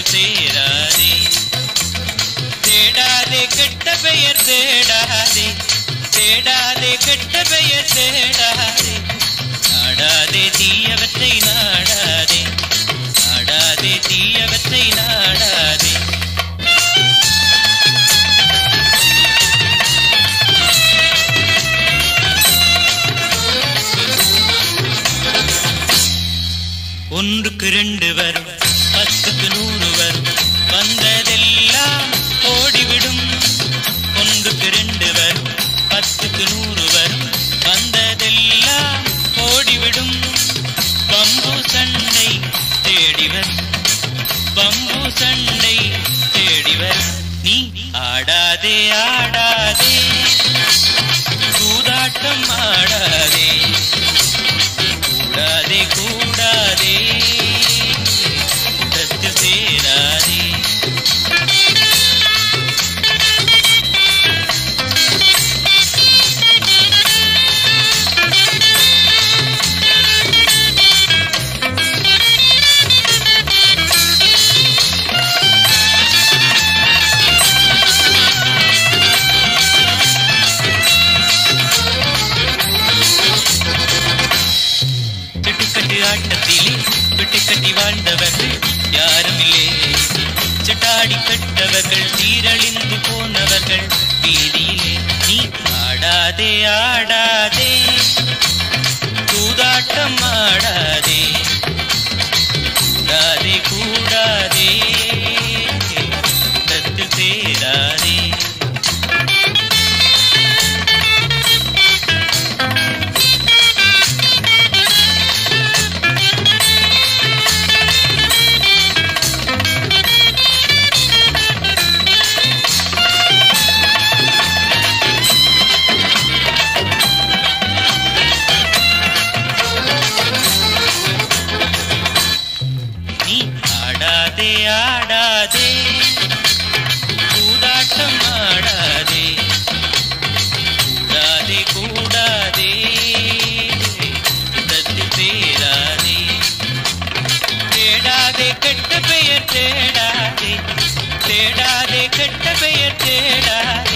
சேராதே. தேடாதே கெட்ட பெயர் தேடாதே, தேடாதே கெட்ட பெயர் தேடாதே. நாடாதே தீயவற்றை நாடாதே, நாடாதே தீயவற்றை நாடாதே. ஒன்றுக்கு 2 வரும், 10க்கு 100 வரும், வந்ததெல்லாம் ஓடிவிடும். ஒன்றுக்கு 2 வரும், 10க்கு 100 வரும், வந்ததெல்லாம் ஓடிவிடும். பம்பு சண்டை தேடிவர், பம்பு சண்டை தேடிவர். நீ ஆடாதே ஆடாதே, சூதாட்டம் ஆடாதே, கூடாதே கூடாதே, கூட்டத்தில் சேராதே. ஆட்டத்திலே வெட்டி கட்டி வாழ்ந்தவர்கள் யாரும் இல்லை. செட்டாடி கட்டவர்கள் சீரழிந்து போனவர்கள் வீதியிலே. நீ ஆடாதே ஆடாதே, சூதாட்டம் ஆடாதே, கூடாதே கூடாதே, கூட்டத்தில் சேராதே. ஆடாதே ஆடாதே, சூதாட்டம் ஆடாதே, கூடாதே கூடாதே, கூட்டத்தில் சேராதே. தேடாதே கெட்ட பெயர் தேடாதே, தேடாதே கெட்ட பெயர் தேடாதே.